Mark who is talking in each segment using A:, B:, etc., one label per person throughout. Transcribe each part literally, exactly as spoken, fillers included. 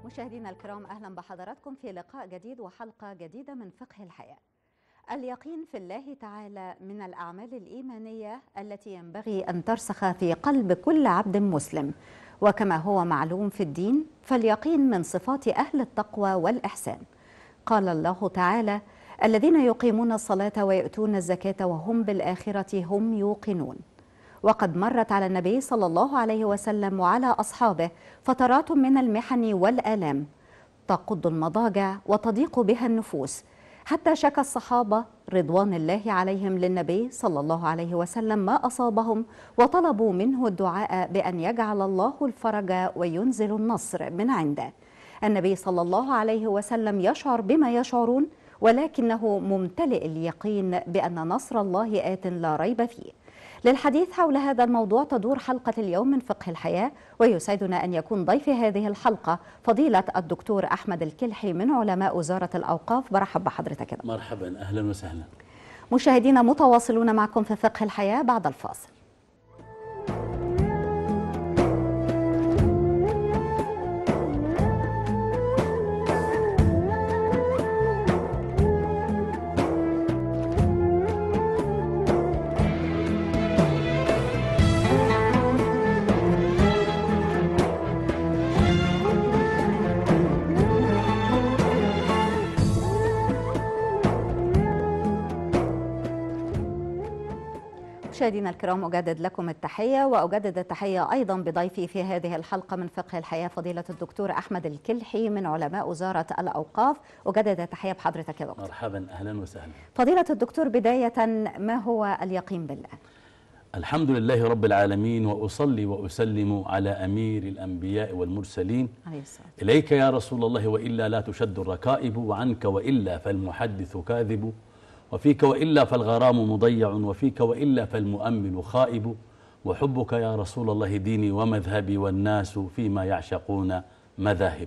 A: مشاهدينا الكرام، أهلا بحضراتكم في لقاء جديد وحلقة جديدة من فقه الحياة. اليقين في الله تعالى من الأعمال الإيمانية التي ينبغي أن ترسخ في قلب كل عبد مسلم، وكما هو معلوم في الدين فاليقين من صفات أهل التقوى والإحسان. قال الله تعالى: الذين يقيمون الصلاة ويؤتون الزكاة وهم بالآخرة هم يوقنون. وقد مرت على النبي صلى الله عليه وسلم وعلى أصحابه فترات من المحن والآلام تقض المضاجع وتضيق بها النفوس، حتى شكى الصحابة رضوان الله عليهم للنبي صلى الله عليه وسلم ما أصابهم، وطلبوا منه الدعاء بأن يجعل الله الفرج وينزل النصر من عنده. النبي صلى الله عليه وسلم يشعر بما يشعرون، ولكنه ممتلئ اليقين بأن نصر الله آت لا ريب فيه. للحديث حول هذا الموضوع تدور حلقة اليوم من فقه الحياة، ويسعدنا أن يكون ضيف هذه الحلقة فضيلة الدكتور أحمد الكلحي من علماء وزارة الأوقاف. برحب بحضرتك.
B: مرحبا، أهلا وسهلا.
A: مشاهدينا متواصلون معكم في فقه الحياة بعد الفاصل. مشاهدينا الكرام، أجدد لكم التحية، وأجدد التحية أيضا بضيفي في هذه الحلقة من فقه الحياة فضيلة الدكتور أحمد الكلحي من علماء وزارة الأوقاف. أجدد التحية بحضرتك يا دكتور.
B: مرحبا، أهلا وسهلا.
A: فضيلة الدكتور، بداية ما هو اليقين بالله؟
B: الحمد لله رب العالمين، وأصلي وأسلم على أمير الأنبياء والمرسلين عليه الصلاة. إليك يا رسول الله وإلا لا تشد الركائب، وعنك وإلا فالمحدث كاذب، وفيك وإلا فالغرام مضيع، وفيك وإلا فالمؤمل خائب، وحبك يا رسول الله ديني ومذهبي، والناس فيما يعشقون مذاهب.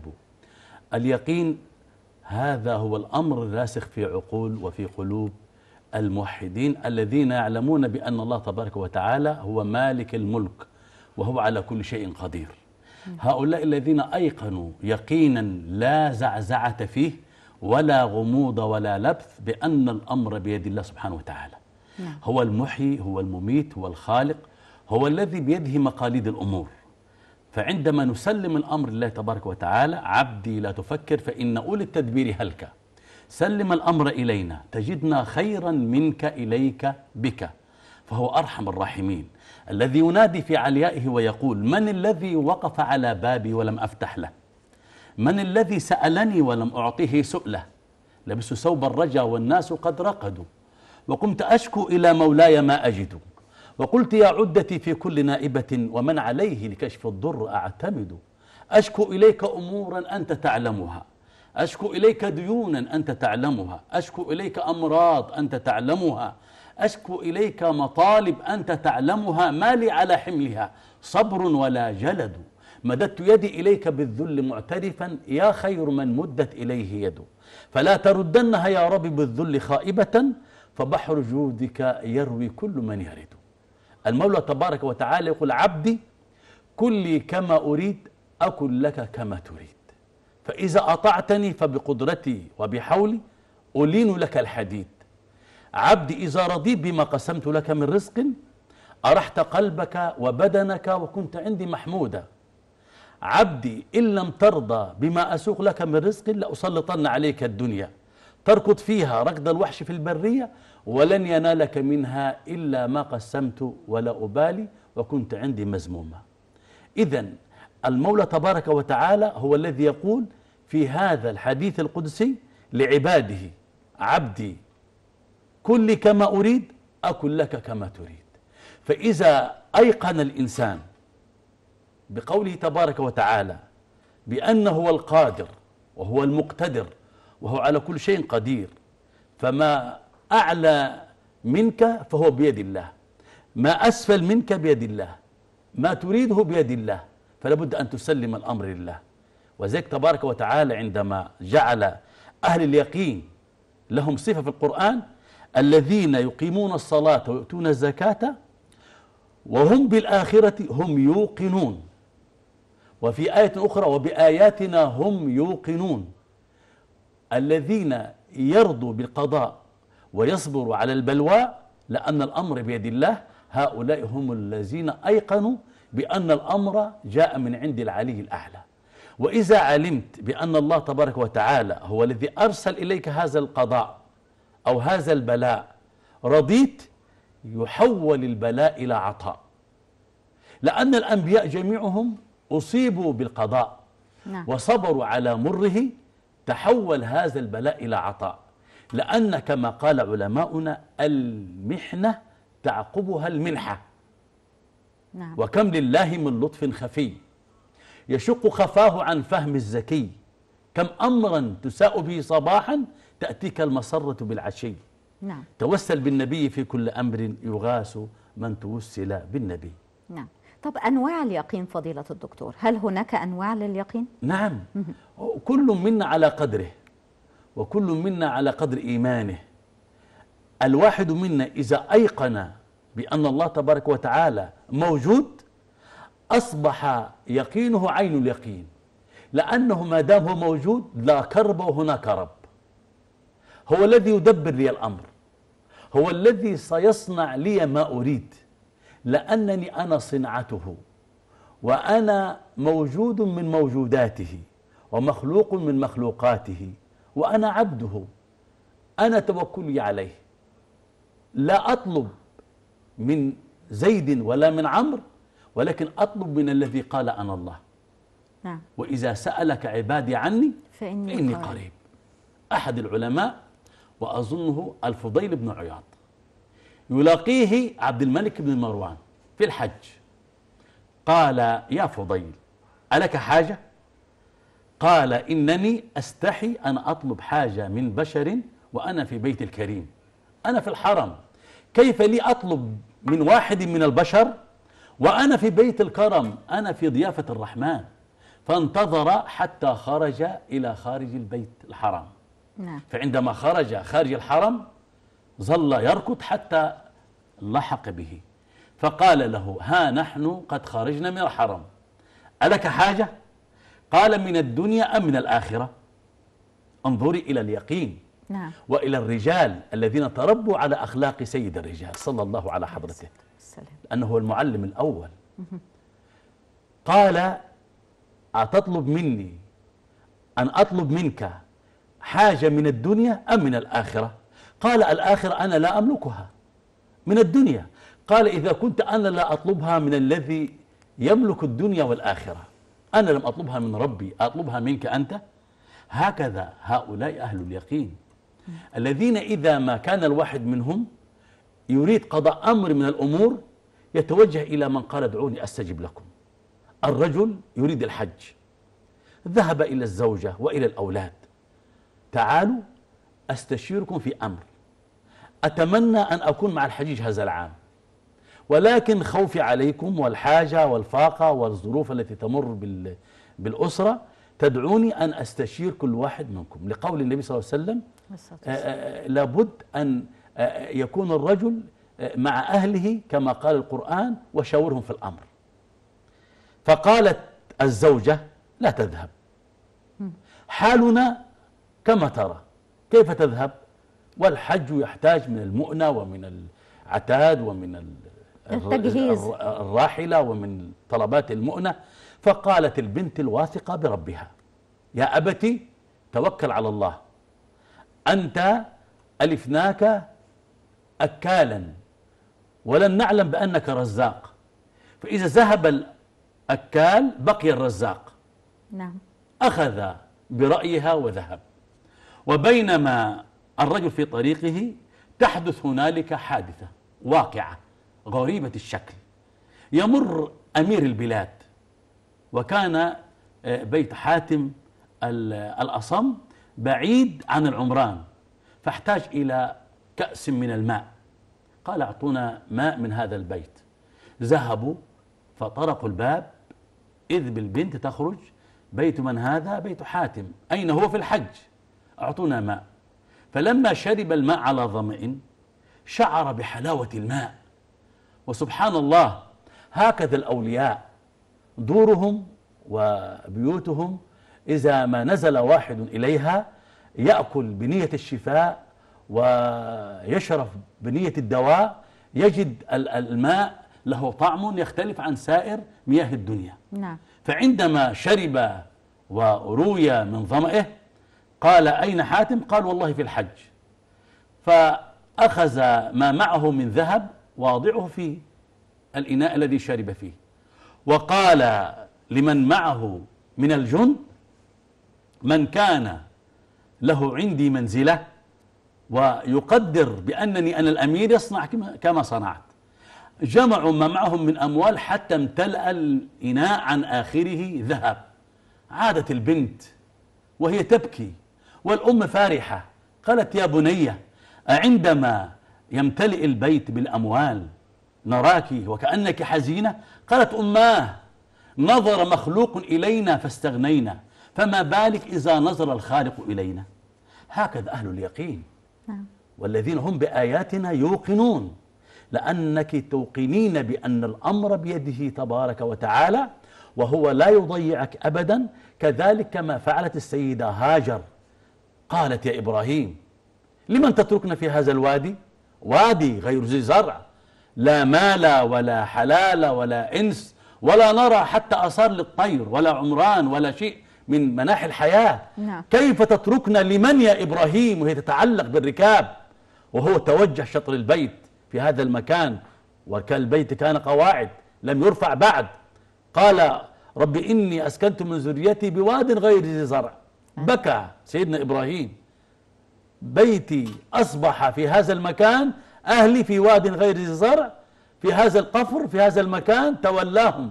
B: اليقين هذا هو الأمر الراسخ في عقول وفي قلوب الموحدين الذين يعلمون بأن الله تبارك وتعالى هو مالك الملك وهو على كل شيء قدير. هؤلاء الذين أيقنوا يقينا لا زعزعة فيه ولا غموض ولا لبث بأن الأمر بيد الله سبحانه وتعالى. نعم. هو المحيي، هو المميت، هو الخالق، هو الذي بيده مقاليد الأمور. فعندما نسلم الأمر لله تبارك وتعالى: عبدي لا تفكر فإن أولي التدبير هلك، سلم الأمر إلينا تجدنا خيرا منك إليك بك. فهو أرحم الراحمين الذي ينادي في عليائه ويقول: من الذي وقف على بابي ولم أفتح له؟ من الذي سألني ولم أعطيه سؤله؟ لبست ثوب الرجا والناس قد رقدوا، وقمت أشكو إلى مولاي ما أجد، وقلت يا عدتي في كل نائبة ومن عليه لكشف الضر أعتمد. أشكو إليك أمورا أنت تعلمها، أشكو إليك ديونا أنت تعلمها، أشكو إليك أمراض أنت تعلمها، أشكو إليك مطالب أنت تعلمها، ما لي على حملها صبر ولا جلد. مددت يدي إليك بالذل معترفا، يا خير من مدت إليه يده، فلا تردنها يا رب بالذل خائبة، فبحر جودك يروي كل من يرد. المولى تبارك وتعالى يقول: عبدي كلي كما أريد أكن لك كما تريد، فإذا أطعتني فبقدرتي وبحولي ألين لك الحديد. عبدي إذا رضيت بما قسمت لك من رزق أرحت قلبك وبدنك وكنت عندي محمودا. عبدي إن لم ترضى بما أسوق لك من رزق لأسلطن عليك الدنيا تركض فيها ركض الوحش في البرية، ولن ينالك منها إلا ما قسمت ولا أبالي وكنت عندي مزمومة. إذن المولى تبارك وتعالى هو الذي يقول في هذا الحديث القدسي لعباده: عبدي كل كما أريد أكن لك كما تريد. فإذا أيقن الإنسان بقوله تبارك وتعالى بأنه هو القادر وهو المقتدر وهو على كل شيء قدير، فما أعلى منك فهو بيد الله، ما أسفل منك بيد الله، ما تريده بيد الله، فلا بد أن تسلم الأمر لله. وذلك تبارك وتعالى عندما جعل أهل اليقين لهم صفة في القرآن: الذين يقيمون الصلاة ويؤتون الزكاة وهم بالآخرة هم يوقنون. وفي آية أخرى وبآياتنا هم يوقنون. الذين يرضوا بالقضاء ويصبروا على البلوى لأن الأمر بيد الله، هؤلاء هم الذين أيقنوا بأن الأمر جاء من عند العلي الأعلى. وإذا علمت بأن الله تبارك وتعالى هو الذي أرسل إليك هذا القضاء أو هذا البلاء، رضيت، يحول البلاء إلى عطاء. لأن الأنبياء جميعهم أصيبوا بالقضاء
A: نعم.
B: وصبروا على مره، تحول هذا البلاء إلى عطاء. لأن كما قال علماؤنا المحنة تعقبها المنحة.
A: نعم.
B: وكم لله من لطف خفي يشق خفاه عن فهم الذكي، كم أمرا تساء به صباحا تأتيك المسرة بالعشي.
A: نعم.
B: توسل بالنبي في كل أمر يغاث من توسل بالنبي.
A: نعم. طب أنواع اليقين فضيلة الدكتور، هل هناك أنواع لليقين؟
B: نعم. كل منا على قدره، وكل منا على قدر إيمانه. الواحد منا إذا أيقن بأن الله تبارك وتعالى موجود أصبح يقينه عين اليقين، لأنه ما دام هو موجود لا كرب وهناك رب. هو الذي يدبر لي الأمر، هو الذي سيصنع لي ما أريد، لأنني أنا صنعته، وأنا موجود من موجوداته، ومخلوق من مخلوقاته، وأنا عبده. أنا توكلي عليه، لا أطلب من زيد ولا من عمرو، ولكن أطلب من الذي قال أنا الله.
A: نعم.
B: وإذا سألك عبادي عني
A: فإني,
B: فإني
A: قريب.
B: قريب. أحد العلماء وأظنه الفضيل بن عياض يلاقيه عبد الملك بن مروان في الحج، قال يا فضيل ألك حاجة؟ قال إنني أستحي أن أطلب حاجة من بشر وأنا في بيت الكريم، أنا في الحرم، كيف لي أطلب من واحد من البشر وأنا في بيت الكرم، أنا في ضيافة الرحمن. فانتظر حتى خرج إلى خارج البيت الحرام.
A: نعم.
B: فعندما خرج خارج الحرم ظل يركض حتى لحق به، فقال له ها نحن قد خرجنا من الحرم، ألك حاجة؟ قال من الدنيا أم من الآخرة؟ انظري إلى اليقين.
A: نعم.
B: وإلى الرجال الذين تربوا على أخلاق سيد الرجال صلى الله على حضرته، لأنه هو المعلم الأول. قال أتطلب مني أن أطلب منك حاجة من الدنيا أم من الآخرة؟ قال الآخرة أنا لا أملكها، من الدنيا. قال إذا كنت أنا لا أطلبها من الذي يملك الدنيا والآخرة، أنا لم أطلبها من ربي، أطلبها منك أنت. هكذا هؤلاء أهل اليقين الذين إذا ما كان الواحد منهم يريد قضاء أمر من الأمور يتوجه إلى من قال ادعوني أستجب لكم. الرجل يريد الحج، ذهب إلى الزوجة وإلى الأولاد، تعالوا أستشيركم في أمر، أتمنى أن أكون مع الحجيج هذا العام، ولكن خوفي عليكم والحاجة والفاقة والظروف التي تمر بالأسرة تدعوني أن أستشير كل واحد منكم، لقول النبي صلى الله عليه وسلم لابد أن يكون الرجل مع أهله كما قال القرآن وشاورهم في الأمر. فقالت الزوجة لا تذهب، حالنا كما ترى، كيف تذهب والحج يحتاج من المؤنة ومن العتاد ومن
A: التجهيز
B: الراحلة ومن طلبات المؤنة. فقالت البنت الواثقة بربها يا أبتي توكل على الله، أنت ألفناك أكالا ولن نعلم بأنك رزاق، فإذا ذهب الأكال بقي الرزاق.
A: نعم.
B: أخذ برأيها وذهب. وبينما الرجل في طريقه تحدث هنالك حادثة واقعة غريبة الشكل. يمر أمير البلاد، وكان بيت حاتم الأصم بعيد عن العمران، فاحتاج إلى كأس من الماء، قال اعطونا ماء من هذا البيت. ذهبوا فطرقوا الباب إذ بالبنت تخرج، بيت من هذا؟ بيت حاتم، أين هو؟ في الحج، اعطونا ماء. فلما شرب الماء على ظمئ شعر بحلاوة الماء. وسبحان الله هكذا الأولياء دورهم وبيوتهم إذا ما نزل واحد إليها يأكل بنية الشفاء ويشرب بنية الدواء، يجد الماء له طعم يختلف عن سائر مياه الدنيا.
A: نعم.
B: فعندما شرب وروي من ظمئه قال: أين حاتم؟ قال: والله في الحج. فأخذ ما معه من ذهب واضعه في الإناء الذي شرب فيه، وقال لمن معه من الجند: من كان له عندي منزلة ويقدر بأنني أنا الأمير يصنع كما صنعت. جمعوا ما معهم من أموال حتى امتلأ الإناء عن آخره ذهب. عادت البنت وهي تبكي والأم فارحة، قالت: يا بني، أعندما يمتلئ البيت بالأموال نراك وكأنك حزينة؟ قالت: أماه، نظر مخلوق إلينا فاستغنينا، فما بالك إذا نظر الخالق إلينا. هكذا أهل اليقين والذين هم بآياتنا يوقنون، لأنك توقنين بأن الأمر بيده تبارك وتعالى وهو لا يضيعك أبدا. كذلك كما فعلت السيدة هاجر، قالت: يا إبراهيم، لمن تتركنا في هذا الوادي؟ وادي غير ذي زرع، لا مال ولا حلال ولا إنس ولا نرى حتى آثار للطير ولا عمران ولا شيء من مناحي الحياة.
A: نعم.
B: كيف تتركنا لمن يا إبراهيم؟ وهي تتعلق بالركاب وهو توجه شطر البيت في هذا المكان، وكان البيت كان قواعد لم يرفع بعد. قال: رب إني أسكنت من ذريتي بواد غير ذي زرع. بكى سيدنا إبراهيم: بيتي أصبح في هذا المكان، أهلي في واد غير ذي زرع، في هذا القفر، في هذا المكان، تولاهم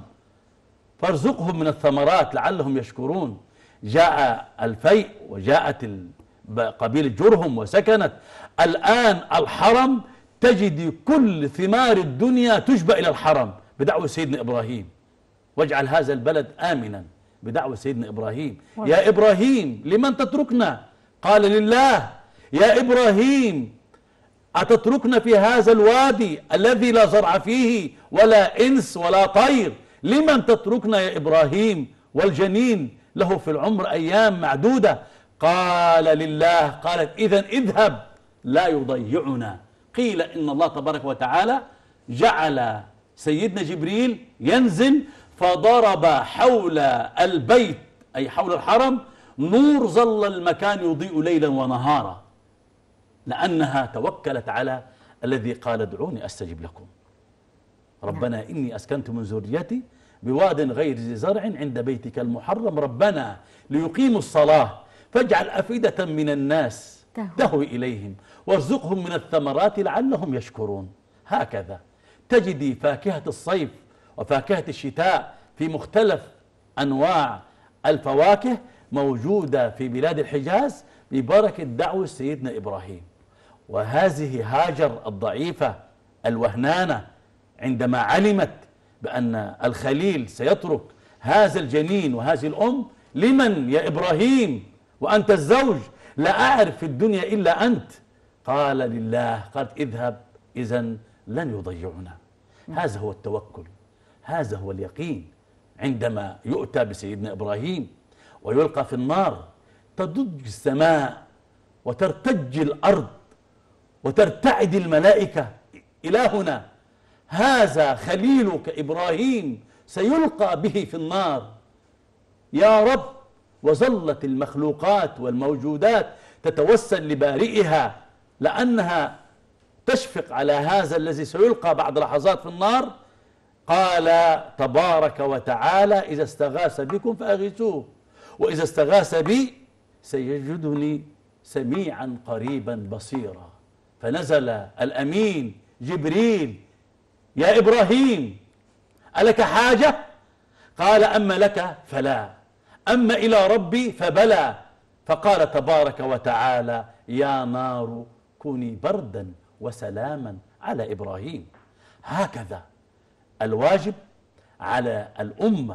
B: فارزقهم من الثمرات لعلهم يشكرون. جاء الفيء وجاءت قبيلة جرهم وسكنت. الآن الحرم تجد كل ثمار الدنيا تجبى إلى الحرم بدعوة سيدنا إبراهيم. واجعل هذا البلد آمنا بدعوة سيدنا إبراهيم. يا إبراهيم، لمن تتركنا؟ قال: لله. يا إبراهيم، أتتركنا في هذا الوادي الذي لا زرع فيه ولا إنس ولا طير؟ لمن تتركنا يا إبراهيم؟ والجنين له في العمر أيام معدودة. قال: لله. قالت: إذن اذهب لا يضيعنا. قيل إن الله تبارك وتعالى جعل سيدنا جبريل ينزل فضرب حول البيت أي حول الحرم نور، ظل المكان يضيء ليلا ونهارا، لأنها توكلت على الذي قال: ادعوني أستجب لكم. ربنا إني أسكنت من ذريتي بواد غير ذي زرع عند بيتك المحرم ربنا ليقيموا الصلاة فاجعل أفئدة من الناس تهوي إليهم وارزقهم من الثمرات لعلهم يشكرون. هكذا تجدي فاكهة الصيف وفاكهة الشتاء في مختلف أنواع الفواكه موجودة في بلاد الحجاز ببركة دعوة سيدنا إبراهيم. وهذه هاجر الضعيفة الوهنانة عندما علمت بأن الخليل سيترك هذا الجنين وهذه الأم: لمن يا إبراهيم وأنت الزوج؟ لا أعرف في الدنيا إلا أنت. قال: لله. قالت: اذهب، إذن لن يضيعنا. هذا هو التوكل، هذا هو اليقين. عندما يؤتى بسيدنا إبراهيم ويلقى في النار تضج السماء وترتج الأرض وترتعد الملائكة: إلهنا هذا خليلك إبراهيم سيلقى به في النار يا رب. وظلت المخلوقات والموجودات تتوسل لبارئها لأنها تشفق على هذا الذي سيلقى بعد لحظات في النار. قال تبارك وتعالى: إذا استغاث بكم فأغيثوه وإذا استغاث بي سيجدني سميعا قريبا بصيرا. فنزل الأمين جبريل: يا إبراهيم ألك حاجة؟ قال: أما لك فلا، أما إلى ربي فبلى. فقال تبارك وتعالى: يا نار كوني بردا وسلاما على إبراهيم. هكذا الواجب على الأمة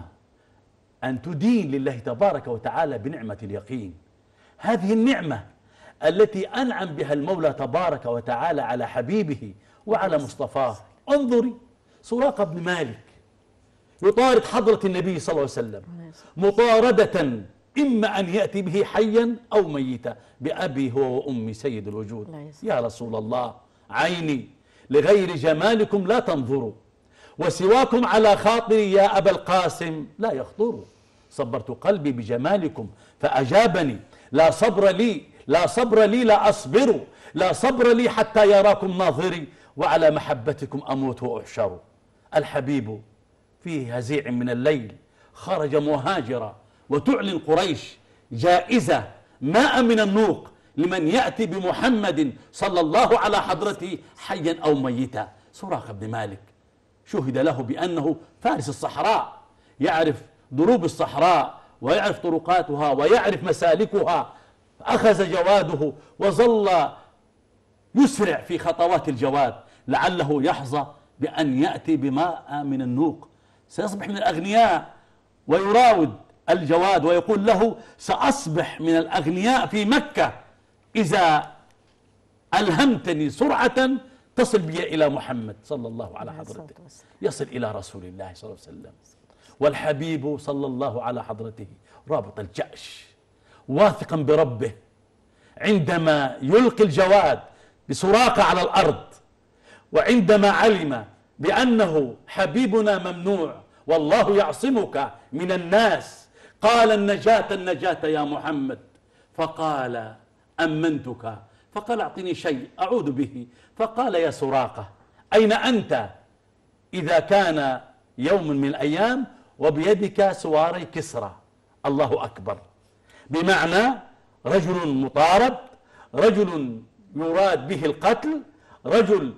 B: أن تدين لله تبارك وتعالى بنعمة اليقين. هذه النعمة التي أنعم بها المولى تبارك وتعالى على حبيبه وعلى مصطفاه. انظري سراقة بن مالك يطارد حضرة النبي صلى الله عليه وسلم مطاردة إما أن يأتي به حيا أو ميتا، بأبي هو وأمي سيد الوجود يا رسول الله، عيني لغير جمالكم لا تنظروا، وسواكم على خاطري يا أبا القاسم لا يخطر، صبرت قلبي بجمالكم فأجابني، لا صبر لي لا صبر لي لا أصبر، لا صبر لي حتى يراكم ناظري، وعلى محبتكم أموت وأحشر. الحبيب في هزيع من الليل خرج مهاجرا، وتعلن قريش جائزة ماء من النوق لمن يأتي بمحمد صلى الله على حضرته حيا أو ميتا. سراقة بن مالك شهد له بأنه فارس الصحراء، يعرف ضروب الصحراء ويعرف طرقاتها ويعرف مسالكها، أخذ جواده وظل يسرع في خطوات الجواد لعله يحظى بأن يأتي بماء من النوق، سيصبح من الأغنياء، ويراود الجواد ويقول له سأصبح من الأغنياء في مكة إذا ألهمتني سرعة تصل بي إلى محمد صلى الله على حضرته، يصل إلى رسول الله صلى الله عليه وسلم. والحبيب صلى الله على حضرته رابط الجأش واثقا بربه، عندما يلقي الجواد بسراقة على الأرض، وعندما علم بأنه حبيبنا ممنوع والله يعصمك من الناس، قال النجاة النجاة يا محمد، فقال أمنتك، فقال أعطني شيء أعود به، فقال يا سراقة أين أنت إذا كان يوم من الأيام وبيدك سواري كسرى؟ الله أكبر، بمعنى رجل مطارد، رجل يراد به القتل، رجل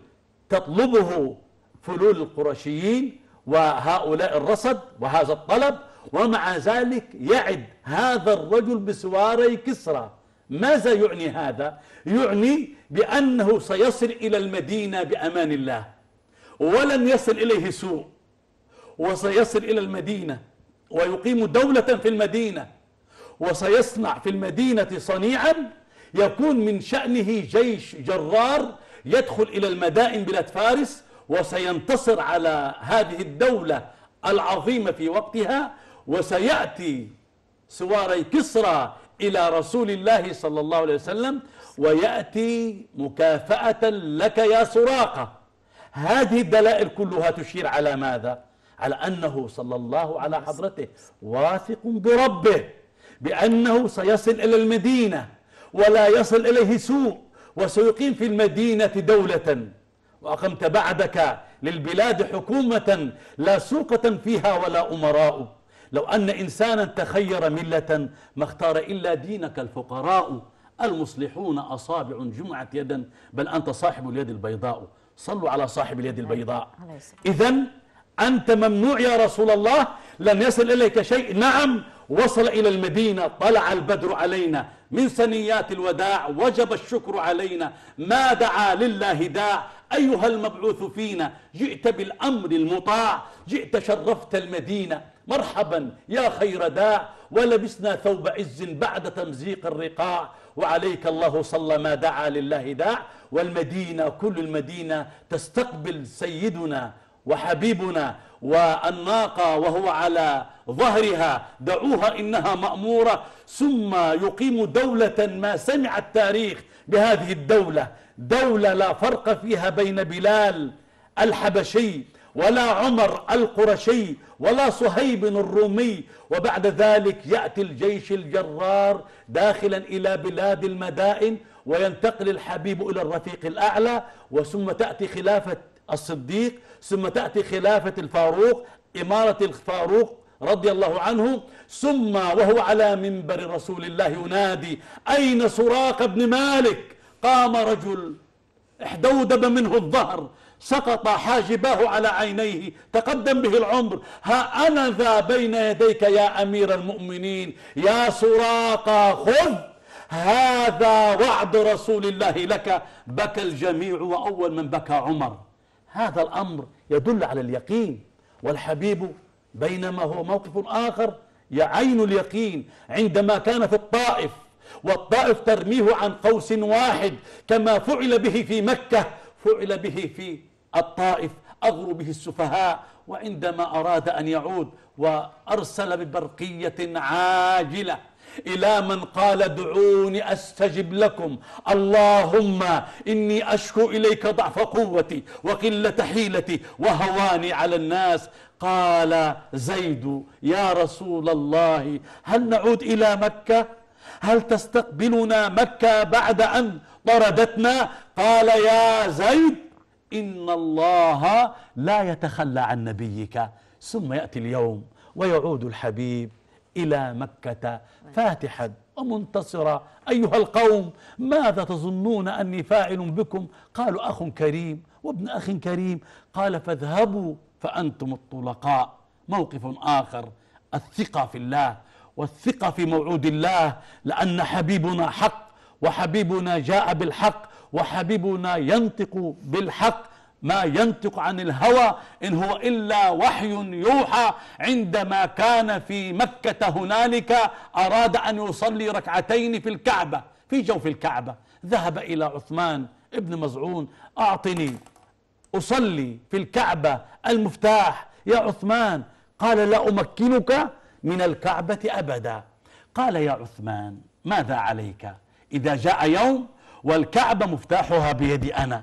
B: تطلبه فلول القرشيين وهؤلاء الرصد وهذا الطلب، ومع ذلك يعد هذا الرجل بسواري كسرى. ماذا يعني هذا؟ يعني بأنه سيصل إلى المدينة بأمان الله ولن يصل إليه سوء، وسيصل إلى المدينة ويقيم دولة في المدينة، وسيصنع في المدينة صنيعا يكون من شأنه جيش جرار يدخل إلى المدائن بلاد فارس، وسينتصر على هذه الدولة العظيمة في وقتها، وسيأتي سواري كسرى إلى رسول الله صلى الله عليه وسلم ويأتي مكافأة لك يا سراقة. هذه الدلائل كلها تشير على ماذا؟ على أنه صلى الله على حضرته واثق بربه بأنه سيصل إلى المدينة ولا يصل إليه سوء، وسيقيم في المدينة دولة. وأقمت بعدك للبلاد حكومة لا سوقة فيها ولا أمراء. لو أن إنسانا تخير ملة ما اختار إلا دينك الفقراء، المصلحون أصابع جمعت يدا، بل أنت صاحب اليد البيضاء. صلوا على صاحب اليد البيضاء. إذن أنت ممنوع يا رسول الله، لن يصل إليك شيء. نعم وصل إلى المدينة، طلع البدر علينا من ثنيات الوداع، وجب الشكر علينا، ما دعا لله داع. أيها المبعوث فينا جئت بالأمر المطاع، جئت شرفت المدينة، مرحبا يا خير داع، ولبسنا ثوب عز بعد تمزيق الرقاع، وعليك الله صلى ما دعا لله داع. والمدينة كل المدينة تستقبل سيدنا وحبيبنا، والناقة وهو على ظهرها دعوها إنها مأمورة، ثم يقيم دولة ما سمع التاريخ بهذه الدولة، دولة لا فرق فيها بين بلال الحبشي ولا عمر القرشي ولا صهيب الرومي. وبعد ذلك يأتي الجيش الجرار داخلا إلى بلاد المدائن، وينتقل الحبيب إلى الرفيق الأعلى، وثم تأتي خلافة الصديق، ثم تأتي خلافة الفاروق، إمارة الفاروق رضي الله عنه، ثم وهو على منبر رسول الله ينادي أين سراقة بن مالك؟ قام رجل احدودب منه الظهر، سقط حاجباه على عينيه، تقدم به العمر، ها أنا ذا بين يديك يا أمير المؤمنين، يا سراقة خذ، هذا وعد رسول الله لك. بكى الجميع وأول من بكى عمر. هذا الأمر يدل على اليقين. والحبيب بينما هو موقف آخر يعين اليقين عندما كان في الطائف، والطائف ترميه عن قوس واحد كما فعل به في مكة، فعل به في الطائف. أغر به السفهاء. وعندما أراد أن يعود وأرسل ببرقية عاجلة إلى من قال دعوني أستجب لكم، اللهم إني أشكو إليك ضعف قوتي وقلة حيلتي وهواني على الناس. قال زيد يا رسول الله هل نعود إلى مكة؟ هل تستقبلنا مكة بعد أن طردتنا؟ قال يا زيد إن الله لا يتخلى عن نبيك. ثم يأتي اليوم ويعود الحبيب إلى مكة فاتحا ومنتصرا. أيها القوم ماذا تظنون أني فاعل بكم؟ قالوا أخ كريم وابن أخ كريم. قال فاذهبوا فأنتم الطلقاء. موقف آخر، الثقة في الله والثقة في موعود الله، لأن حبيبنا حق وحبيبنا جاء بالحق وحبيبنا ينطق بالحق، ما ينطق عن الهوى إن هو إلا وحي يوحى. عندما كان في مكة هنالك أراد أن يصلي ركعتين في الكعبة، في جوف الكعبة، ذهب إلى عثمان ابن مزعون أعطني أصلي في الكعبة المفتاح يا عثمان. قال لا أمكنك من الكعبة أبدا. قال يا عثمان ماذا عليك إذا جاء يوم والكعبة مفتاحها بيدي أنا؟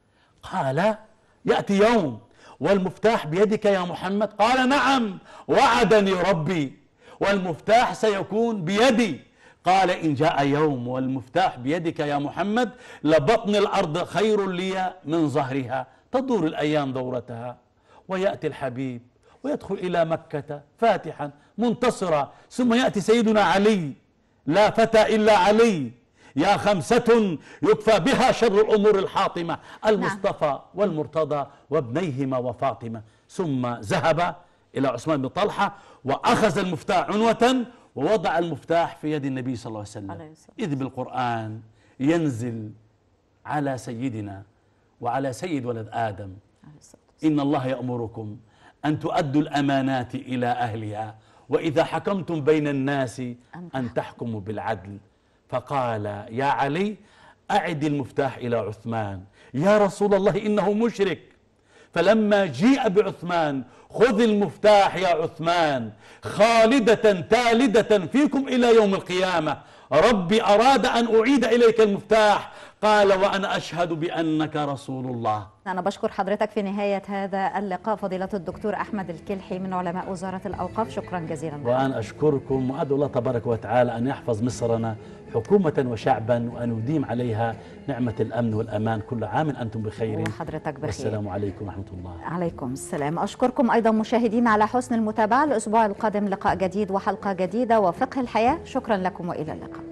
B: قال يأتي يوم والمفتاح بيدك يا محمد؟ قال نعم وعدني ربي والمفتاح سيكون بيدي. قال إن جاء يوم والمفتاح بيدك يا محمد لبطن الأرض خير لي من ظهرها. تدور الأيام دورتها ويأتي الحبيب ويدخل إلى مكة فاتحا منتصرا. ثم يأتي سيدنا علي، لا فتى إلا علي، يا خمسة يكفى بها شر الأمور الحاطمة، المصطفى والمرتضى وابنيهما وفاطمة. ثم ذهب إلى عثمان بن طلحة وأخذ المفتاح عنوة ووضع المفتاح في يد النبي صلى الله عليه وسلم. إذ بالقرآن ينزل على سيدنا وعلى سيد ولد آدم إن الله يأمركم أن تؤدوا الأمانات إلى أهلها وإذا حكمتم بين الناس أن تحكموا بالعدل. فقال يا علي أعد المفتاح إلى عثمان. يا رسول الله إنه مشرك. فلما جيء بعثمان خذ المفتاح يا عثمان خالدة تالدة فيكم إلى يوم القيامة، ربي أراد أن أعيد إليك المفتاح. قال وأنا أشهد بأنك رسول الله.
A: أنا بشكر حضرتك في نهاية هذا اللقاء فضيلة الدكتور أحمد الكلحي من علماء وزارة الأوقاف، شكرا جزيلا.
B: وأنا أشكركم وأدعو الله تبارك وتعالى أن يحفظ مصرنا حكومة وشعبا وأن يديم عليها نعمة الأمن والأمان. كل عام أنتم بخير
A: وحضرتك بخير.
B: والسلام عليكم ورحمة الله.
A: عليكم السلام. أشكركم أيضا مشاهدينا على حسن المتابعة. الأسبوع القادم لقاء جديد وحلقة جديدة وفقه الحياة. شكرا لكم وإلى اللقاء.